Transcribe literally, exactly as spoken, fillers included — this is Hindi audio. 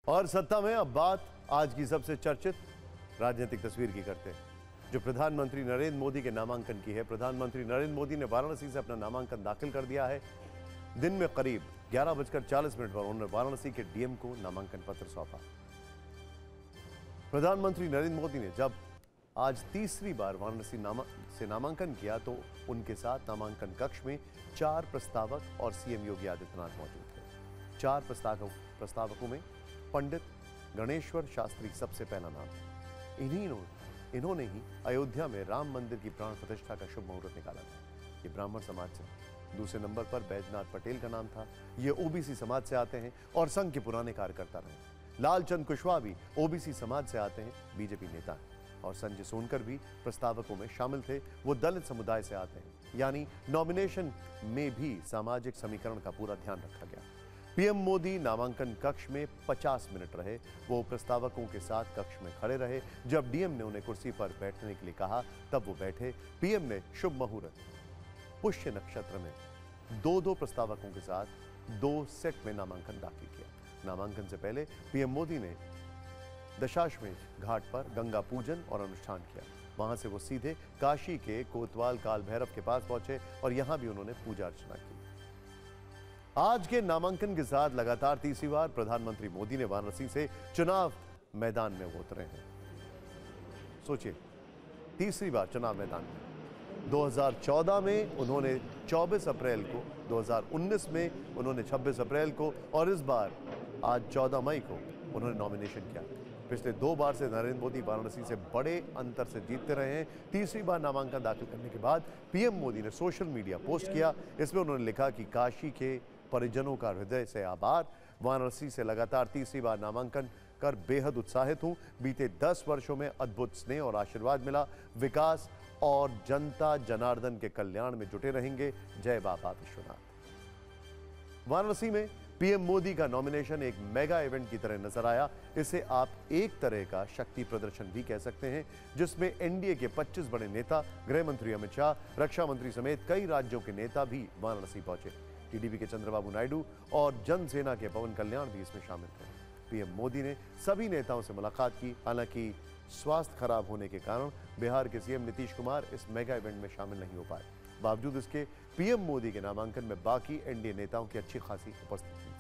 और सत्ता में अब बात आज की सबसे चर्चित राजनीतिक तस्वीर की करते हैं, जो प्रधानमंत्री नरेंद्र मोदी के नामांकन की है। प्रधानमंत्री नरेंद्र मोदी ने वाराणसी से अपना नामांकन दाखिल कर दिया है। दिन में करीब ग्यारह बजकर चालीस मिनट पर उन्होंने वाराणसी के डीएम को नामांकन पत्र सौंपा। प्रधानमंत्री नरेंद्र मोदी ने जब आज तीसरी बार वाराणसी नामा से नामांकन किया तो उनके साथ नामांकन कक्ष में चार प्रस्तावक और सीएम योगी आदित्यनाथ मौजूद थे। चार प्रस्तावक प्रस्तावकों में पंडित गणेश्वर शास्त्री सबसे पहला नाम। इन्हीं इन्होंने ही अयोध्या में राम मंदिर की प्राण प्रतिष्ठा का शुभ मुहूर्त निकाला था। ये ब्राह्मण समाज से। दूसरे नंबर पर बैजनाथ पटेल का नाम था। ये ओबीसी समाज से आते हैं और संघ के पुराने कार्यकर्ता रहे। लालचंद कुशवाहा भी ओबीसी समाज से आते हैं, बीजेपी नेता हैं। और संजय सोनकर भी प्रस्तावकों में शामिल थे। वो दलित समुदाय से आते हैं। यानी नॉमिनेशन में भी सामाजिक समीकरण का पूरा ध्यान रखा गया। पीएम मोदी नामांकन कक्ष में पचास मिनट रहे। वो प्रस्तावकों के साथ कक्ष में खड़े रहे। जब डीएम ने उन्हें कुर्सी पर बैठने के लिए कहा तब वो बैठे। पीएम ने शुभ मुहूर्त पुष्य नक्षत्र में दो दो प्रस्तावकों के साथ दो सेट में नामांकन दाखिल किया। नामांकन से पहले पीएम मोदी ने दशाश्वमेध घाट पर गंगा पूजन और अनुष्ठान किया। वहां से वो सीधे काशी के कोतवाल काल भैरव के पास पहुंचे और यहां भी उन्होंने पूजा अर्चना की। आज के नामांकन के साथ लगातार तीसरी बार प्रधानमंत्री मोदी ने वाराणसी से चुनाव मैदान में उतरे हैं। सोचिए, तीसरी बार चुनाव मैदान में। दो हज़ार चौदह में उन्होंने चौबीस अप्रैल को, दो हज़ार उन्नीस में उन्होंने छब्बीस अप्रैल को और इस बार आज चौदह मई को उन्होंने नॉमिनेशन किया। पिछले दो बार से नरेंद्र मोदी वाराणसी से बड़े अंतर से जीतते रहे हैं। तीसरी बार नामांकन दाखिल करने के बाद पीएम मोदी ने सोशल मीडिया पोस्ट किया। इसमें उन्होंने लिखा कि काशी के परिजनों का हृदय से आभार। वाराणसी से लगातार तीसरी बार नामांकन कर बेहद उत्साहित हूं। बीते दस वर्षों में अद्भुत स्नेह और आशीर्वाद मिला। विकास और जनता जनार्दन के कल्याण में जुटे रहेंगे। जय बाबा विश्वनाथ। वाराणसी में पीएम मोदी का नॉमिनेशन एक मेगा इवेंट की तरह नजर आया। इसे आप एक तरह का शक्ति प्रदर्शन भी कह सकते हैं, जिसमें एनडीए के पच्चीस बड़े नेता, गृह मंत्री अमित शाह, रक्षा मंत्री समेत कई राज्यों के नेता भी वाराणसी पहुंचे। टीडीपी के चंद्रबाबू नायडू और जनसेना के पवन कल्याण भी इसमें शामिल थे। पीएम मोदी ने सभी नेताओं से मुलाकात की। हालांकि स्वास्थ्य खराब होने के कारण बिहार के सीएम नीतीश कुमार इस मेगा इवेंट में शामिल नहीं हो पाए। बावजूद इसके पीएम मोदी के नामांकन में बाकी एनडीए नेताओं की अच्छी खासी उपस्थिति थी।